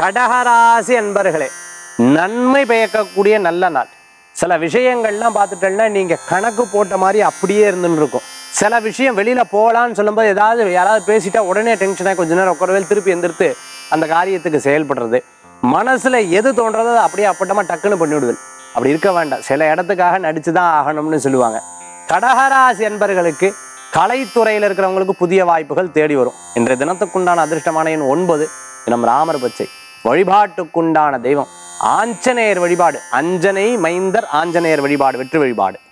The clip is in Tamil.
கடகராசி அன்பர்களே, நன்மை பயக்கக்கூடிய நல்ல நாள். சில விஷயங்கள்லாம் பார்த்துட்டேன்னா நீங்க கணக்கு போட்ட மாதிரி அப்படியே இருந்துன்னு இருக்கும். சில விஷயம் வெளியில போகலான்னு சொல்லும்போது யாராவது பேசிட்டா உடனே டென்ஷனாக கொஞ்ச நேரம் உட்காரவே திருப்பி எந்திரித்து அந்த காரியத்துக்கு செயல்படுறது. மனசுல எது தோன்றதோ அப்படியே அப்பட்டமா டக்குன்னு பண்ணிவிடுவேன். அப்படி இருக்க வேண்டாம். சில இடத்துக்காக நடிச்சுதான் ஆகணும்னு சொல்லுவாங்க. கடகராசி அன்பர்களுக்கு கலைத்துறையில் இருக்கிறவங்களுக்கு புதிய வாய்ப்புகள் தேடி வரும். இன்றைய தினத்துக்குண்டான அதிர்ஷ்டமான எண் 9. தினம் ராமர் பச்சை. வழிபாட்டுக்குண்டான தெய்வம் ஆஞ்சநேயர் வழிபாடு. அஞ்சனை மைந்தர் ஆஞ்சநேயர் வழிபாடு வெற்றி வழிபாடு.